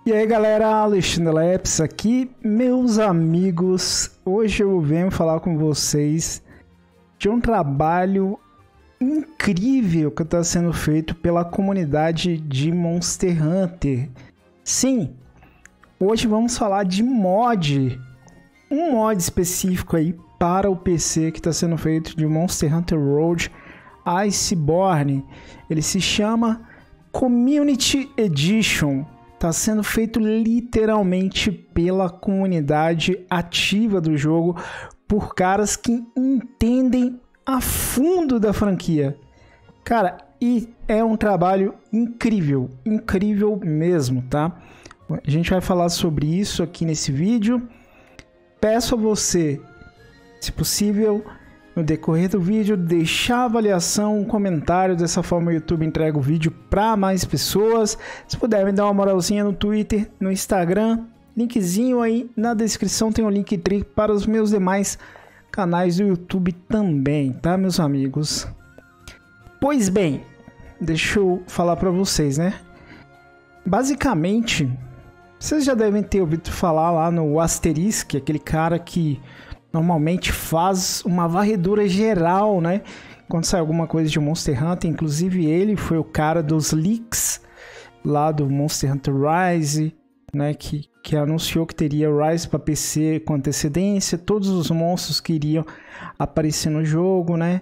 E aí galera, Alexandre Leps aqui, meus amigos. Hoje eu venho falar com vocês de um trabalho incrível que está sendo feito pela comunidade de Monster Hunter. Sim, hoje vamos falar de mod, um mod específico aí para o PC que está sendo feito de Monster Hunter World Iceborne. Ele se chama Community Edition. Está sendo feito literalmente pela comunidade ativa do jogo, por caras que entendem a fundo da franquia. Cara, e é um trabalho incrível, incrível mesmo, tá? A gente vai falar sobre isso aqui nesse vídeo. Peço a você, se possível, no decorrer do vídeo, deixar a avaliação, um comentário, dessa forma o YouTube entrega o vídeo para mais pessoas. Se puder me dar uma moralzinha no Twitter, no Instagram, linkzinho aí na descrição, tem o link para os meus demais canais do YouTube também, tá, meus amigos? Pois bem, deixa eu falar para vocês, né? Basicamente, vocês já devem ter ouvido falar lá no Asterisk, aquele cara que normalmente faz uma varredura geral, né? Quando sai alguma coisa de Monster Hunter, inclusive ele foi o cara dos leaks lá do Monster Hunter Rise, né? Que anunciou que teria Rise para PC com antecedência, todos os monstros que iriam aparecer no jogo, né?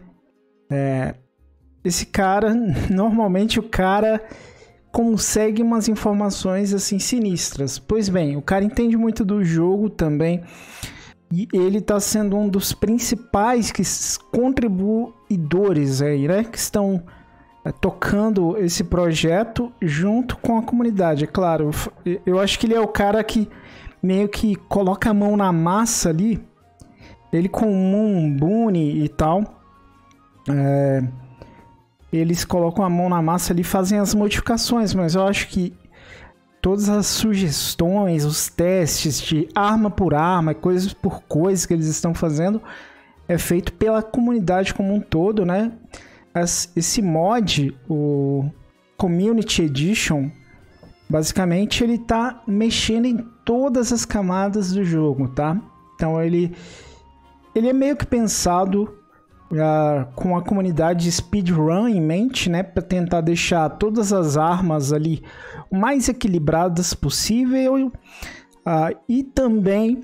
Esse cara, normalmente o cara consegue umas informações assim sinistras. Pois bem, o cara entende muito do jogo também. E ele está sendo um dos principais contribuidores aí, né? Que estão tocando esse projeto junto com a comunidade. É claro, eu acho que ele é o cara que meio que coloca a mão na massa ali. Ele com o Moon Bunny e tal. Eles colocam a mão na massa ali e fazem as modificações. Mas eu acho que todas as sugestões, os testes de arma por arma, coisas por coisas que eles estão fazendo, é feito pela comunidade como um todo, né? Esse mod, o Community Edition, basicamente ele tá mexendo em todas as camadas do jogo, tá? Então ele é meio que pensado com a comunidade de speedrun em mente, né, para tentar deixar todas as armas ali o mais equilibradas possível, e também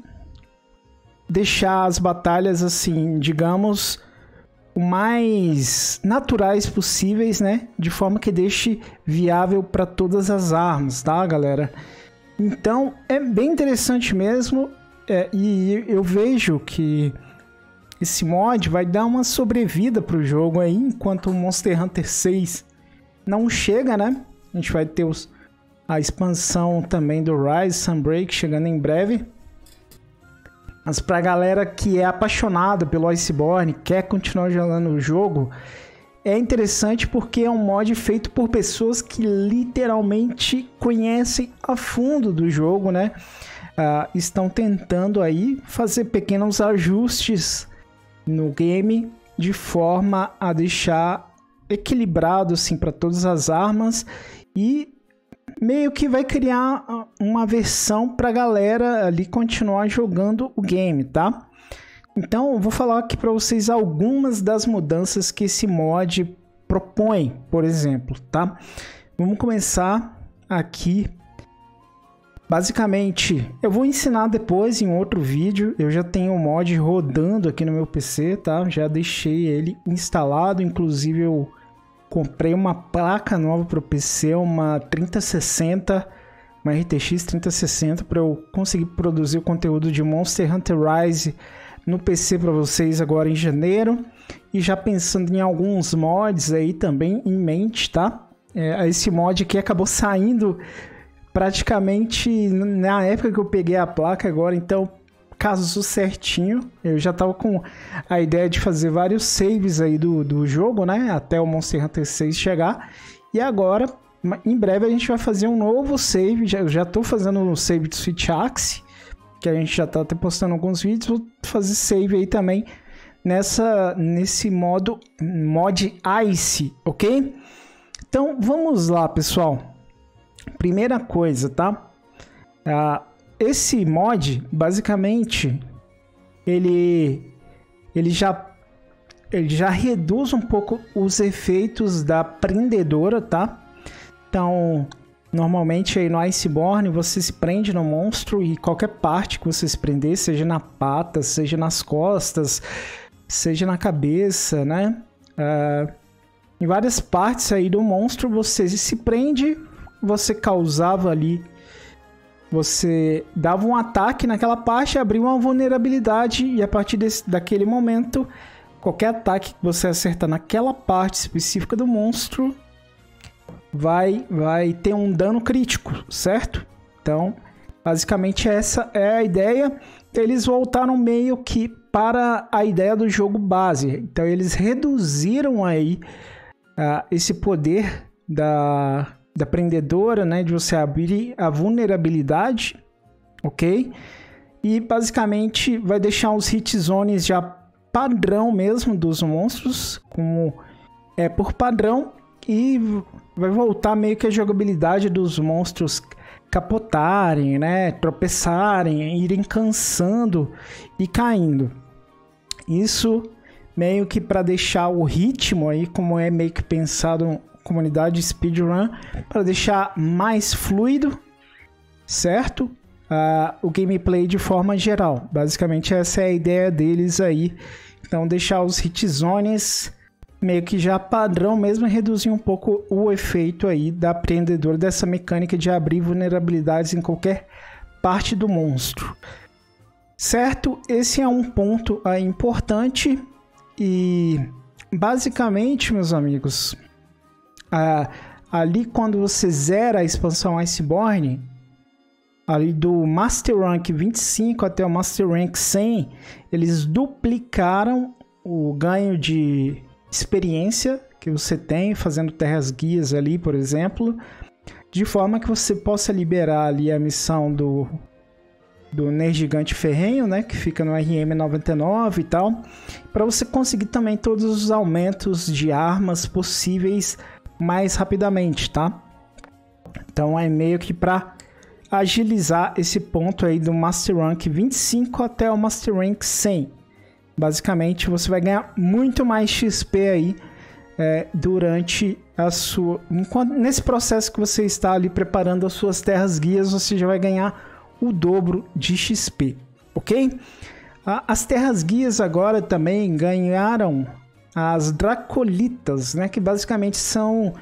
deixar as batalhas assim, digamos, o mais naturais possíveis, né, de forma que deixe viável para todas as armas, tá, galera? Então é bem interessante mesmo, e eu vejo que esse mod vai dar uma sobrevida para o jogo aí, enquanto o Monster Hunter 6 não chega, né? A gente vai ter a expansão também do Rise Sunbreak chegando em breve. Mas para a galera que é apaixonada pelo Iceborne, quer continuar jogando o jogo, é interessante porque é um mod feito por pessoas que literalmente conhecem a fundo do jogo, né? Estão tentando aí fazer pequenos ajustes no game de forma a deixar equilibrado assim para todas as armas, e meio que vai criar uma versão para a galera ali continuar jogando o game, tá? Então eu vou falar aqui para vocês algumas das mudanças que esse mod propõe, por exemplo, tá? Vamos começar aqui. Basicamente, eu vou ensinar depois em outro vídeo. Eu já tenho o mod rodando aqui no meu PC, tá? Já deixei ele instalado. Inclusive, eu comprei uma placa nova para o PC, uma 3060, uma RTX 3060, para eu conseguir produzir o conteúdo de Monster Hunter Rise no PC para vocês agora em janeiro. E já pensando em alguns mods aí também em mente, tá? Esse mod aqui acabou saindo praticamente na época que eu peguei a placa agora, então casou certinho. Eu já tava com a ideia de fazer vários saves aí do jogo, né? Até o Monster Hunter 6 chegar. E agora, em breve, a gente vai fazer um novo save. Eu já tô fazendo um save de Switch Axe, que a gente já tá até postando alguns vídeos. Vou fazer save aí também nesse mod Ice, ok? Então, vamos lá, pessoal. Primeira coisa, tá? Esse mod, basicamente, ele já reduz um pouco os efeitos da prendedora, tá? Então, normalmente aí no Iceborne você se prende no monstro e qualquer parte que você se prender, seja na pata, seja nas costas, seja na cabeça, né? Em várias partes aí do monstro você se prende, você causava ali, você dava um ataque naquela parte, abria uma vulnerabilidade e a partir daquele momento, qualquer ataque que você acertar naquela parte específica do monstro vai ter um dano crítico, certo? Então, basicamente essa é a ideia. Eles voltaram meio que para a ideia do jogo base. Então, eles reduziram aí esse poder da prendedora, né? De você abrir a vulnerabilidade, ok? E, basicamente, vai deixar os hit zones já padrão mesmo dos monstros, como é por padrão, e vai voltar meio que a jogabilidade dos monstros capotarem, né, tropeçarem, irem cansando e caindo. Isso meio que para deixar o ritmo aí, como é meio que pensado comunidade speedrun, para deixar mais fluido, certo? O gameplay de forma geral. Basicamente essa é a ideia deles aí. Então deixar os hit zones meio que já padrão mesmo, reduzir um pouco o efeito aí da prendedora, dessa mecânica de abrir vulnerabilidades em qualquer parte do monstro. Certo? Esse é um ponto aí importante e basicamente, meus amigos, ali quando você zera a expansão Iceborne, ali do Master Rank 25 até o Master Rank 100, eles duplicaram o ganho de experiência que você tem fazendo terras guias ali, por exemplo, de forma que você possa liberar ali a missão do Nergigante Ferrenho, né, que fica no RM99 e tal, para você conseguir também todos os aumentos de armas possíveis mais rapidamente, tá? Então é meio que para agilizar esse ponto aí do Master Rank 25 até o Master Rank 100. Basicamente, você vai ganhar muito mais XP aí durante nesse processo que você está ali preparando as suas terras guias, você já vai ganhar o dobro de XP, ok? As terras guias agora também ganharam as Dracolitas, né? Que basicamente são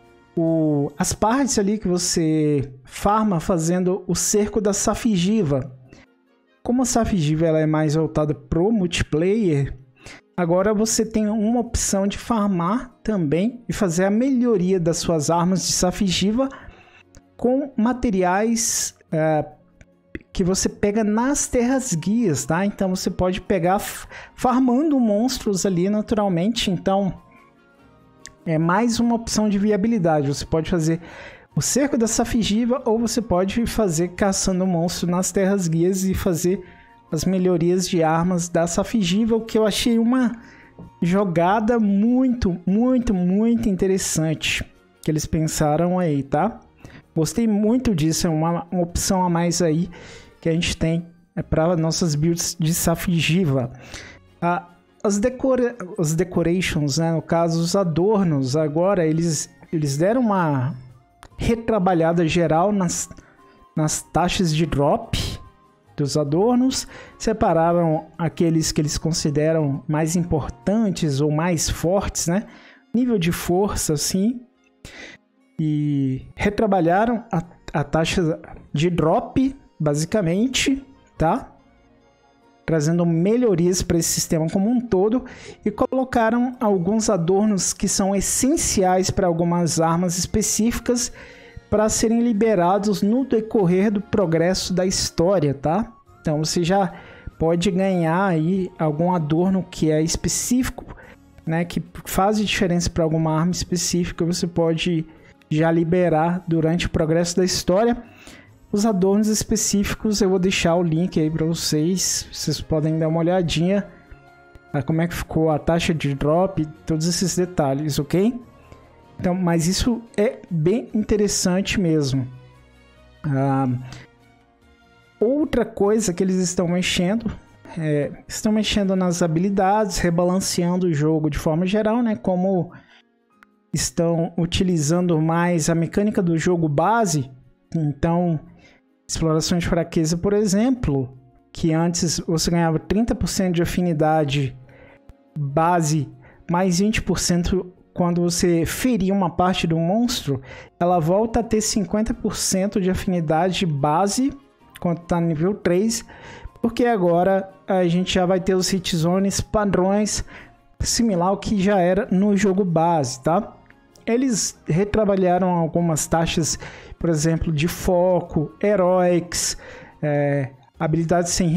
as partes ali que você farma fazendo o cerco da Safigiva. Como a Safigiva ela é mais voltada pro multiplayer, agora você tem uma opção de farmar também e fazer a melhoria das suas armas de Safigiva com materiais que você pega nas terras guias, tá? Então você pode pegar farmando monstros ali naturalmente, então é mais uma opção de viabilidade. Você pode fazer o cerco da Safigiva ou você pode fazer caçando monstro nas terras guias e fazer as melhorias de armas da Safigiva, o que eu achei uma jogada muito, muito, muito interessante que eles pensaram aí, tá? Gostei muito disso, é uma opção a mais aí que a gente tem para nossas builds de Safigiva. As decorations, né, no caso os adornos, agora eles deram uma retrabalhada geral nas taxas de drop dos adornos, separaram aqueles que eles consideram mais importantes ou mais fortes, né? Nível de força, assim, e retrabalharam a taxa de drop, basicamente, tá? Trazendo melhorias para esse sistema como um todo e colocaram alguns adornos que são essenciais para algumas armas específicas para serem liberados no decorrer do progresso da história, tá? Então você já pode ganhar aí algum adorno que é específico, né, que faz diferença para alguma arma específica, você pode já liberar durante o progresso da história. Os adornos específicos eu vou deixar o link aí para vocês podem dar uma olhadinha a como é que ficou a taxa de drop, todos esses detalhes, ok? Então, mas isso é bem interessante mesmo. outra coisa que eles estão mexendo nas habilidades, rebalanceando o jogo de forma geral, né? Como estão utilizando mais a mecânica do jogo base. Então, exploração de fraqueza, por exemplo, que antes você ganhava 30% de afinidade base, mais 20% quando você feria uma parte do monstro, ela volta a ter 50% de afinidade base quando está no nível 3, porque agora a gente já vai ter os hit zones padrões similar ao que já era no jogo base, tá? Eles retrabalharam algumas taxas, por exemplo, de foco, heroics, habilidades sem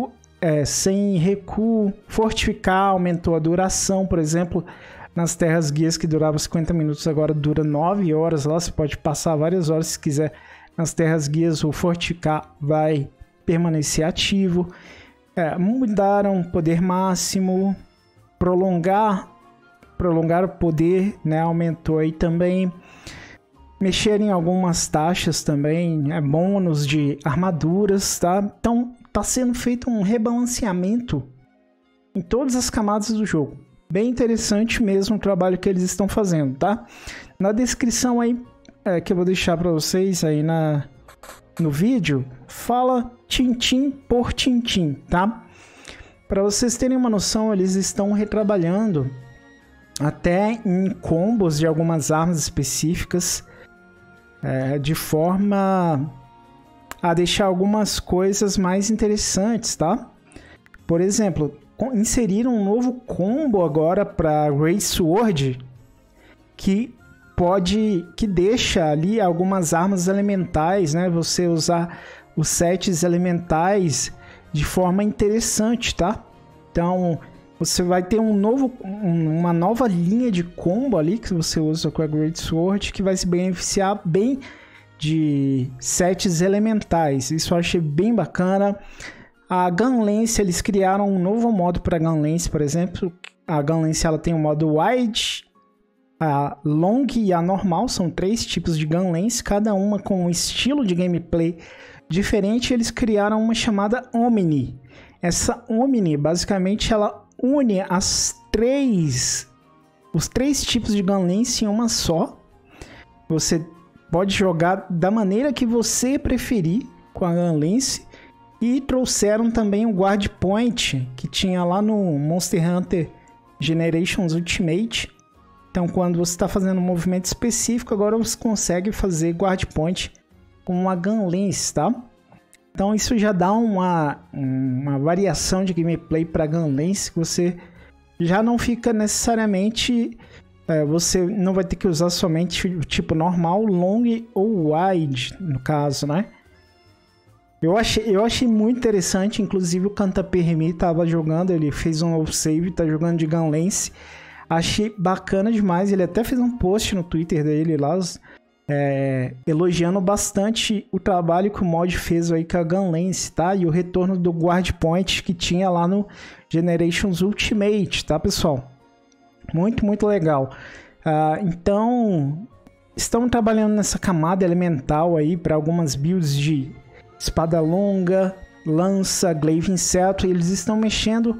recuo, fortificar, aumentou a duração, por exemplo, nas terras guias que durava 50 minutos, agora dura 9 horas lá, você pode passar várias horas se quiser nas terras guias, o fortificar vai permanecer ativo. Mudaram poder máximo, prolongar o poder, né, aumentou aí também. Mexer em algumas taxas também, bônus de armaduras, tá? Então, tá sendo feito um rebalanceamento em todas as camadas do jogo. Bem interessante mesmo o trabalho que eles estão fazendo, tá? Na descrição aí, que eu vou deixar para vocês aí no vídeo, fala tintim por tintim, tá? Para vocês terem uma noção, eles estão retrabalhando até em combos de algumas armas específicas, de forma a deixar algumas coisas mais interessantes, tá? Por exemplo, inseriram um novo combo agora para Great Sword que deixa ali algumas armas elementais, né? Você usar os sets elementais de forma interessante, tá? Então, você vai ter uma nova linha de combo ali que você usa com a Great Sword que vai se beneficiar bem de sets elementais. Isso eu achei bem bacana. A Gunlance, eles criaram um novo modo para Gunlance, por exemplo. A Gunlance, ela tem o modo Wide, a Long e a Normal. São 3 tipos de Gunlance, cada uma com um estilo de gameplay diferente. Eles criaram uma chamada Omni. Essa Omni, basicamente, ela une os 3 tipos de Gunlance em uma só. Você pode jogar da maneira que você preferir com a Gunlance. E trouxeram também o Guard Point, que tinha lá no Monster Hunter Generations Ultimate. Então, quando você está fazendo um movimento específico, agora você consegue fazer Guard Point com uma Gunlance, tá? Então, isso já dá uma variação de gameplay para Gunlance, que você já não fica necessariamente... você não vai ter que usar somente o tipo normal, long ou wide, no caso, né? Eu achei muito interessante, inclusive o Cantaperremi estava jogando, ele fez um novo save, tá jogando de Gunlance. Achei bacana demais, ele até fez um post no Twitter dele lá, elogiando bastante o trabalho que o mod fez aí com a Gunlance, tá? E o retorno do Guard Point que tinha lá no Generations Ultimate, tá, pessoal? Muito, muito legal. Então, estão trabalhando nessa camada elemental aí para algumas builds de espada longa, lança, glaive inseto. E eles estão mexendo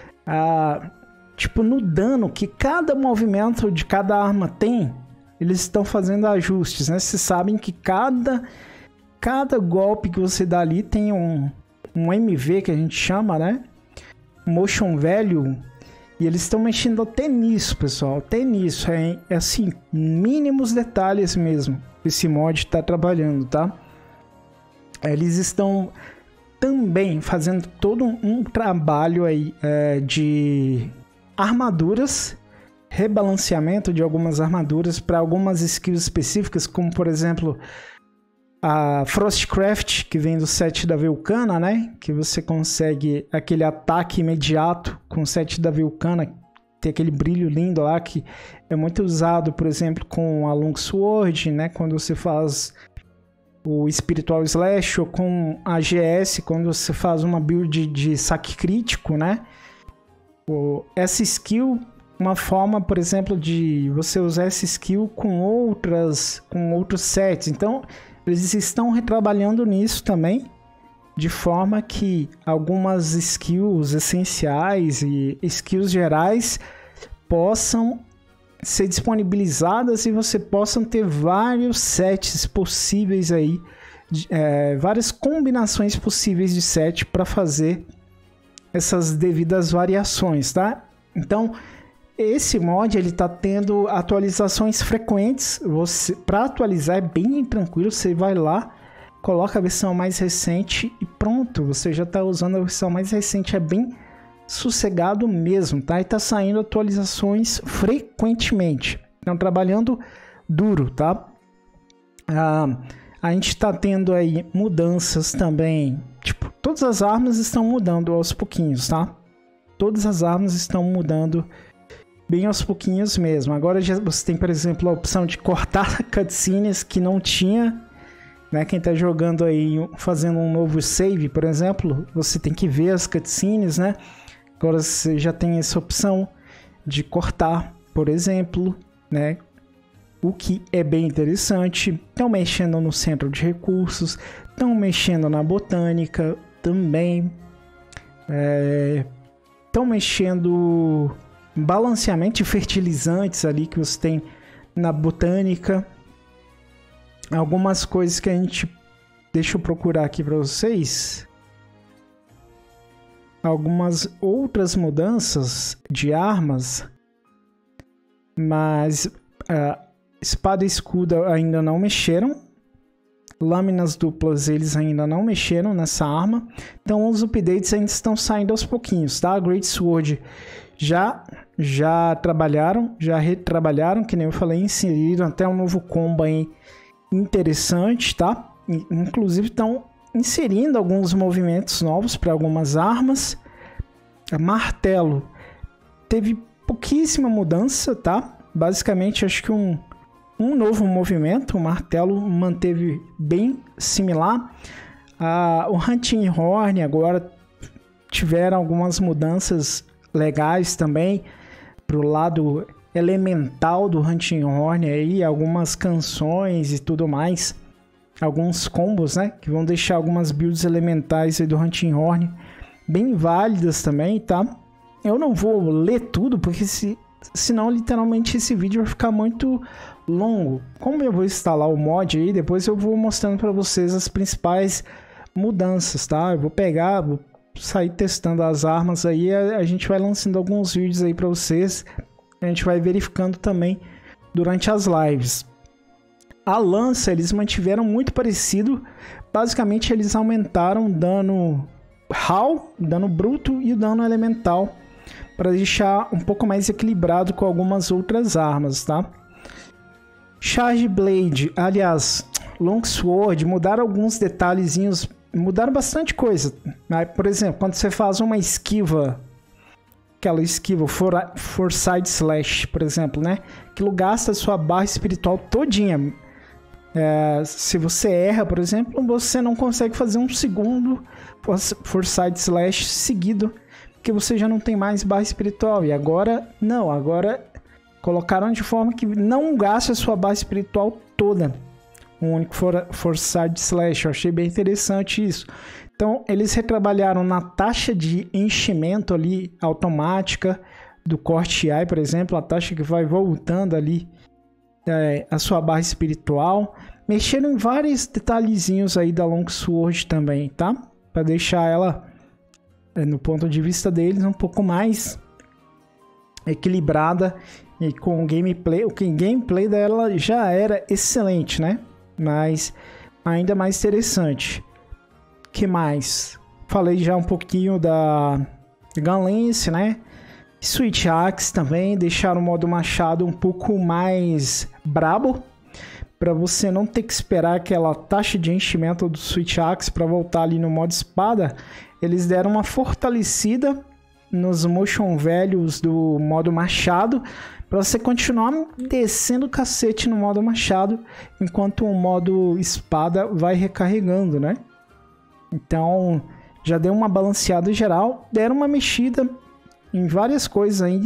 no dano que cada movimento de cada arma tem. Eles estão fazendo ajustes, né? Vocês sabem que cada golpe que você dá ali tem um MV que a gente chama, né? Motion Value. E eles estão mexendo até nisso, pessoal. Até nisso. É assim, mínimos detalhes mesmo. Esse mod está trabalhando, tá? Eles estão também fazendo todo um trabalho aí de armaduras, rebalanceamento de algumas armaduras para algumas skills específicas, como por exemplo a Frostcraft, que vem do set da Vulcana, né? Que você consegue aquele ataque imediato com o set da Vulcana, tem aquele brilho lindo lá que é muito usado, por exemplo, com a Longsword, né? Quando você faz o Spiritual Slash, ou com a GS, quando você faz uma build de saque crítico, né? Essa skill, uma forma, por exemplo, de você usar essa skill com outros sets. Então, eles estão retrabalhando nisso também. de forma que algumas skills essenciais e skills gerais possam ser disponibilizadas e você possa ter vários sets possíveis aí, várias combinações possíveis de set para fazer essas devidas variações, tá? Então, esse mod ele tá tendo atualizações frequentes. Para atualizar é bem tranquilo, você vai lá, coloca a versão mais recente e pronto, você já está usando a versão mais recente, é bem sossegado mesmo, tá? E tá saindo atualizações frequentemente. Estão trabalhando duro, tá? A gente está tendo aí mudanças também. Tipo, todas as armas estão mudando aos pouquinhos, tá? Todas as armas estão mudando bem aos pouquinhos mesmo. Agora você tem, por exemplo, a opção de cortar cutscenes que não tinha, né? Quem tá jogando aí, fazendo um novo save, por exemplo, você tem que ver as cutscenes, né? Agora você já tem essa opção de cortar, por exemplo, né? O que é bem interessante. Estão mexendo no centro de recursos, estão mexendo na botânica também. Estão mexendo em balanceamento de fertilizantes ali que você tem na botânica. Algumas coisas que a gente... Deixa eu procurar aqui para vocês. Algumas outras mudanças de armas, mas espada e escudo ainda não mexeram, lâminas duplas eles ainda não mexeram nessa arma, então os updates ainda estão saindo aos pouquinhos, tá? A Great Sword já trabalharam, já retrabalharam, que nem eu falei, inseriram até um novo combo aí interessante, tá? Inclusive estão inserindo alguns movimentos novos para algumas armas. A martelo teve pouquíssima mudança, tá? Basicamente, acho que um novo movimento. O martelo manteve bem similar. O Hunting Horn agora tiveram algumas mudanças legais também pro lado elemental do Hunting Horn aí, algumas canções e tudo mais. Alguns combos, né? Que vão deixar algumas builds elementais aí do Hunting Horn bem válidas também, tá? Eu não vou ler tudo, porque senão literalmente esse vídeo vai ficar muito longo. Como eu vou instalar o mod aí, depois eu vou mostrando para vocês as principais mudanças, tá? Eu vou pegar, vou sair testando as armas aí, a gente vai lançando alguns vídeos aí para vocês. A gente vai verificando também durante as lives. A lança eles mantiveram muito parecido. Basicamente eles aumentaram o dano raw, dano bruto e o dano elemental para deixar um pouco mais equilibrado com algumas outras armas, tá? Charge Blade, aliás, Longsword, mudaram alguns detalhezinhos, mudaram bastante coisa. Por exemplo, quando você faz uma esquiva, aquela esquiva Foresight Slash, por exemplo, né? Aquilo gasta a sua barra espiritual todinha. Se você erra, por exemplo, você não consegue fazer um segundo Foresight Slash seguido, porque você já não tem mais barra espiritual. E agora, não, agora colocaram de forma que não gaste a sua barra espiritual toda. Um único Foresight Slash, eu achei bem interessante isso. Então, eles retrabalharam na taxa de enchimento ali, automática, do corte AI, por exemplo, a taxa que vai voltando ali a sua barra espiritual. Mexeram em vários detalhezinhos aí da Longsword também, tá? Para deixar ela, no ponto de vista deles, um pouco mais equilibrada e com o gameplay. O gameplay dela já era excelente, né? Mas ainda mais interessante. Que mais? Falei já um pouquinho da Gunlance, né? Switch Axe também, deixaram o modo machado um pouco mais brabo, para você não ter que esperar aquela taxa de enchimento do Switch Axe para voltar ali no modo espada. Eles deram uma fortalecida nos motion values do modo machado, para você continuar descendo o cacete no modo machado, enquanto o modo espada vai recarregando, né? Então, já deu uma balanceada geral, deram uma mexida em várias coisas aí,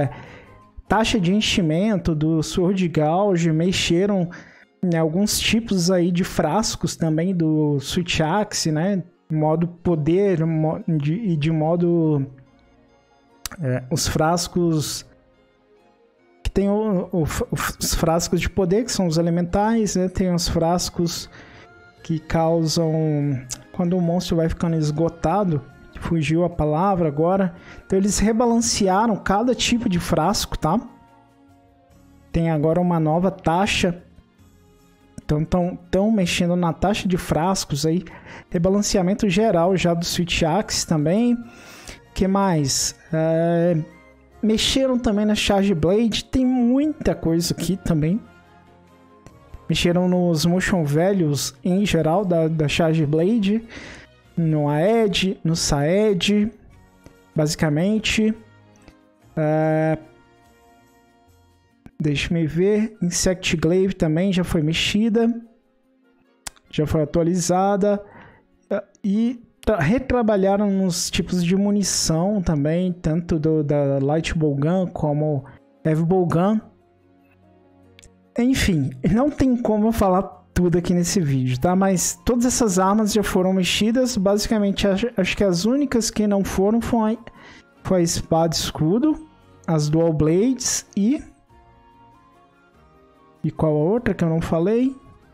taxa de enchimento do Sword Gouge, mexeram em alguns tipos aí de frascos também do Switch Axe, né? modo poder e de modo os frascos que tem os frascos de poder, que são os elementais, né? Tem os frascos que causam quando o monstro vai ficando esgotado, fugiu a palavra agora. Então eles rebalancearam cada tipo de frasco, tá? Tem agora uma nova taxa. Então estão mexendo na taxa de frascos aí. Rebalanceamento geral já do Switch Axe também. Que mais? Mexeram também na Charge Blade. Tem muita coisa aqui também. Mexeram nos motion values em geral da Charge Blade. No AED, no SAED. Basicamente. Deixa-me ver. Insect Glaive também já foi mexida. Já foi atualizada. E retrabalharam nos tipos de munição também. Tanto da Light Bowgun como Heavy Bowgun. Enfim, não tem como eu falar tudo aqui nesse vídeo, tá? Mas todas essas armas já foram mexidas. Basicamente, acho que as únicas que não foram foi a espada e escudo. As Dual Blades e qual a outra que eu não falei?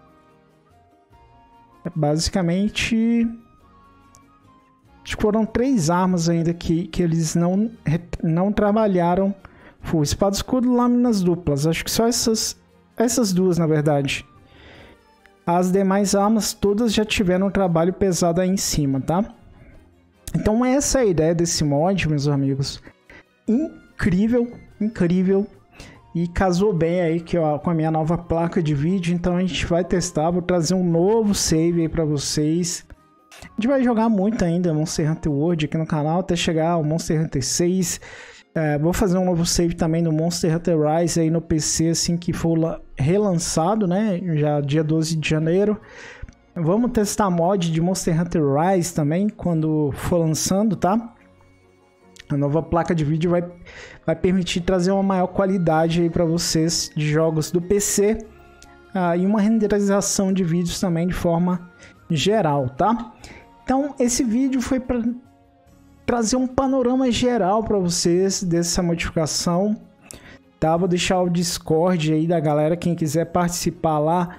Basicamente, acho que foram 3 armas ainda que eles não trabalharam. Foi espada, escudo e lâminas duplas. Acho que só essas duas, na verdade. As demais armas todas já tiveram um trabalho pesado aí em cima, tá? Então essa é a ideia desse mod, meus amigos. Incrível, incrível. E casou bem aí com a minha nova placa de vídeo. Então a gente vai testar. Vou trazer um novo save aí pra vocês. A gente vai jogar muito ainda Monster Hunter World aqui no canal. Até chegar ao Monster Hunter 6. Vou fazer um novo save também no Monster Hunter Rise aí no PC. Assim que for relançado, né? Já dia 12 de janeiro. Vamos testar mod de Monster Hunter Rise também. Quando for lançando, tá? A nova placa de vídeo vai permitir trazer uma maior qualidade aí para vocês de jogos do PC e uma renderização de vídeos também de forma geral, tá? Então esse vídeo foi para trazer um panorama geral para vocês dessa modificação, tá? Vou deixar o Discord aí da galera, quem quiser participar lá,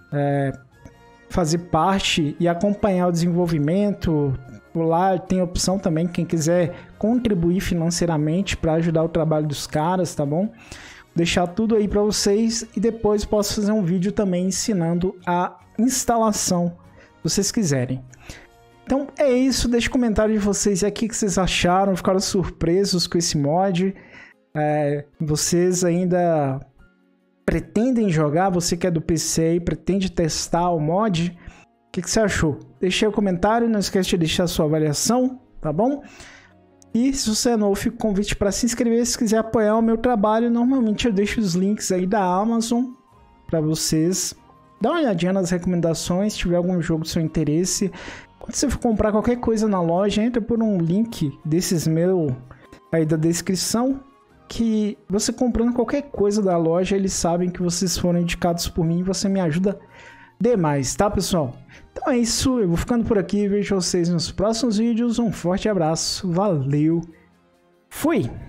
fazer parte e acompanhar o desenvolvimento. Lá tem opção também, quem quiser contribuir financeiramente para ajudar o trabalho dos caras, tá bom? Vou deixar tudo aí para vocês e depois posso fazer um vídeo também ensinando a instalação, se vocês quiserem. Então é isso, deixe comentário de vocês aqui, o que vocês acharam, ficaram surpresos com esse mod. Vocês ainda pretendem jogar, você que é do PC e pretende testar o mod? O que você achou? Deixe aí o comentário, não esquece de deixar a sua avaliação, tá bom? E se você é novo, fica o convite para se inscrever se quiser apoiar o meu trabalho. Normalmente eu deixo os links aí da Amazon para vocês. Dá uma olhadinha nas recomendações, se tiver algum jogo do seu interesse. Quando você for comprar qualquer coisa na loja, entra por um link desses meu aí da descrição, que você comprando qualquer coisa da loja, eles sabem que vocês foram indicados por mim e você me ajuda demais, tá, pessoal? Então é isso, eu vou ficando por aqui, vejo vocês nos próximos vídeos, um forte abraço, valeu, fui!